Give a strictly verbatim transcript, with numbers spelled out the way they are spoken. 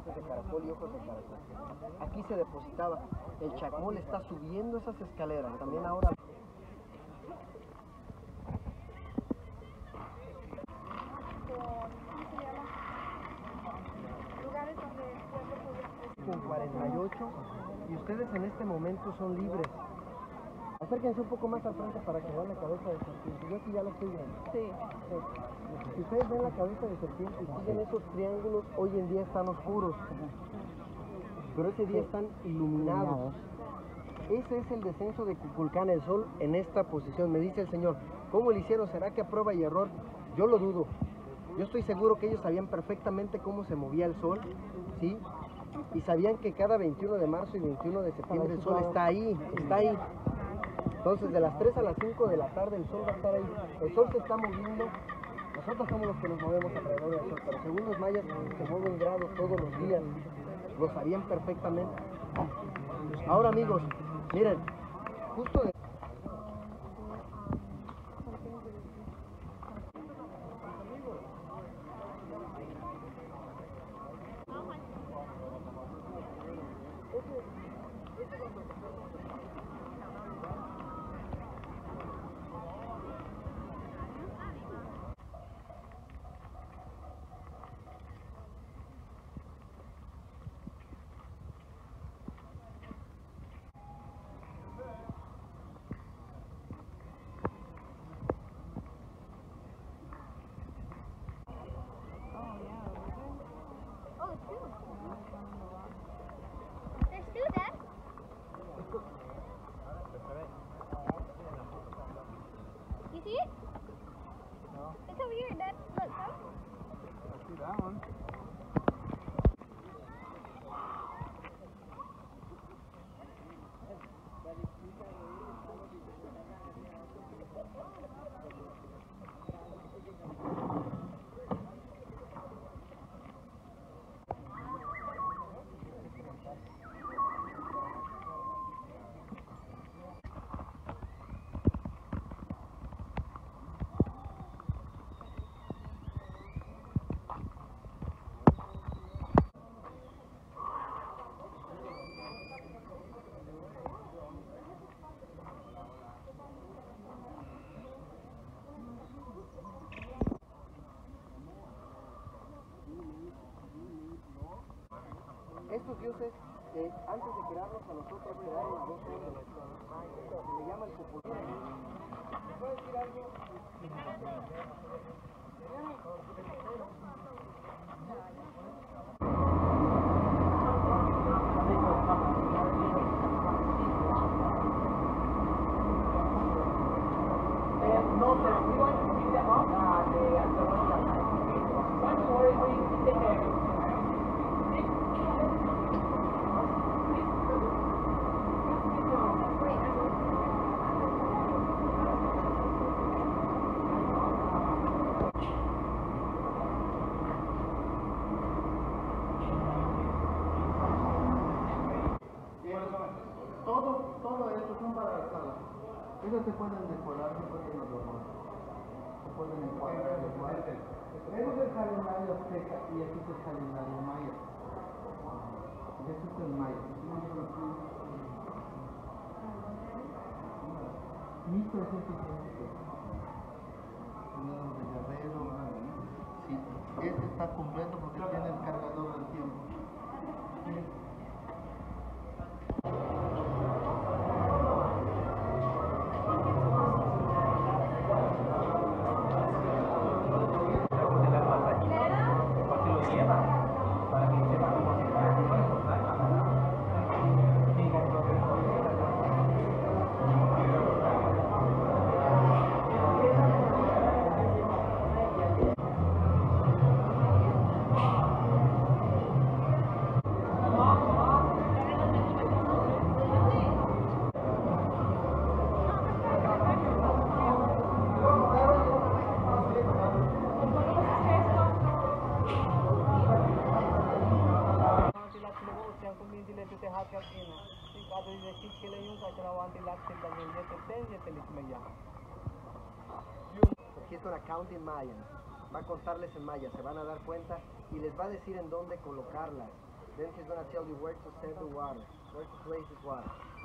dientes de caracol y ojos de caracol. Aquí se depositaba. El chacmol está subiendo esas escaleras. También ahora... Con cuarenta y ocho y ustedes en este momento son libres. Acérquense un poco más al frente para que vean la cabeza de serpiente. Yo aquí ya la estoy viendo. Sí. Sí. Si ustedes ven la cabeza de serpiente y siguen esos triángulos, hoy en día están oscuros. Pero ese día están iluminados. Ese es el descenso de Kukulcán, el sol en esta posición. Me dice el Señor, ¿cómo lo hicieron? ¿Será que a prueba y error? Yo lo dudo. Yo estoy seguro que ellos sabían perfectamente cómo se movía el sol, ¿sí? Y sabían que cada veintiuno de marzo y veintiuno de septiembre el sol está ahí, está ahí. Entonces de las tres a las cinco de la tarde el sol va a estar ahí. El sol se está moviendo, nosotros somos los que nos movemos alrededor del sol, pero según los mayas se mueve un grado todos los días, lo sabían perfectamente. Ahora amigos, miren, justo de... You see it? No. It's over here, Dad. Look, huh? I see that one. Estos dioses, eh, antes de crearnos a nosotros, crearon a dos hombres. Se le llama el Kukulcán. ¿Puedo decir algo? No sé, we want to keep them up. Ah, de arqueología. Don't worry, we take care of it. Todo, todo esto son para la sala. Ellos se pueden decorar, se pueden adornar, se pueden encuadrar, decorar. Ese es el calendario azteca y este es el calendario maya. Y este es el maya. mil trescientos treinta. De Guerrero. Sí, este está completo porque tiene el cargador del tiempo. Aquí es una count en maya, va a contarles en maya, se van a dar cuenta y les va a decir en dónde colocarlas. Then he's gonna tell you where to send the water, where to place this water.